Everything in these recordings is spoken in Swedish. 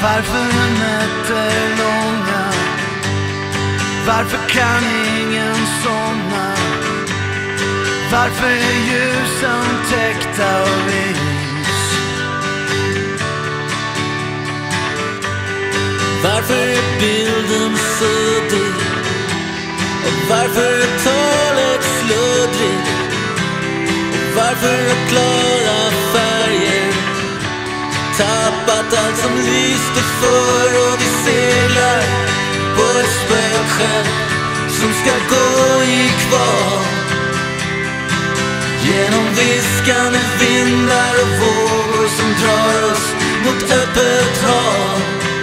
Varför är nätter långa? Varför kan ingen somna? Varför är ljusen täckta av is? Varför är bilden suddig? Och varför är talet sluddrigt? Och varför är klara färger tappat allt som lyste för? Och vi seglar på ett spökskepp som ska gå i kvar genom viskande vindar och vågor som drar oss mot öppet hav.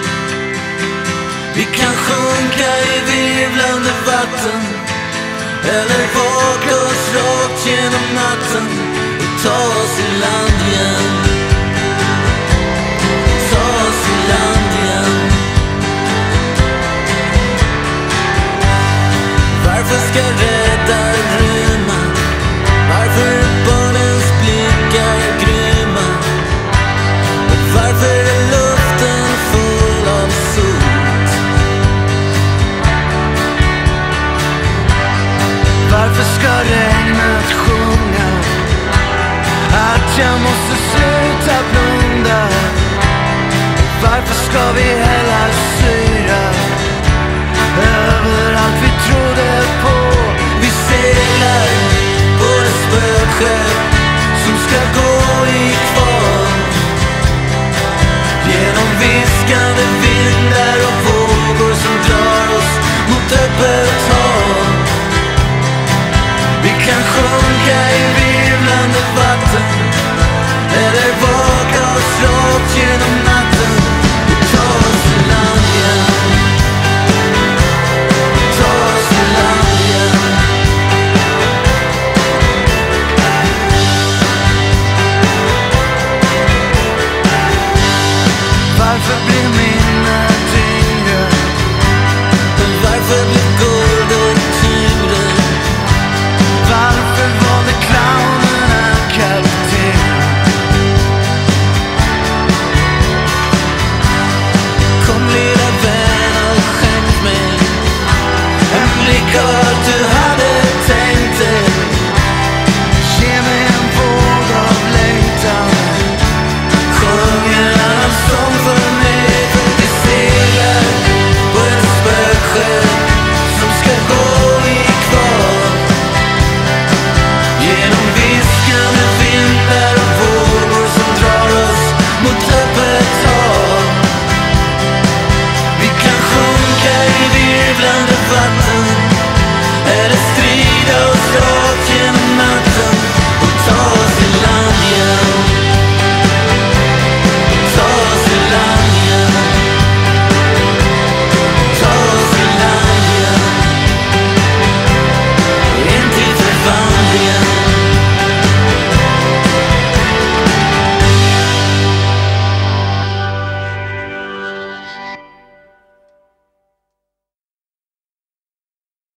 Vi kan sjunka i virvlande vatten eller vaka oss rakt genom natten och ta oss i land igen. Ta oss i land igen. Varför ska räddare rymma? Varför är barnens blickar grymma? Och varför är luften full av sot? Varför ska regnet sjunga att jag måste sluta blunda? Varför ska vi hälla syra över allt vi trodde på? Vi seglar på ett spökskepp som ska gå i kvar genom viskande vindar och vågor som drar oss mot öppet hav. Vi kan sjunka i virvlande vatten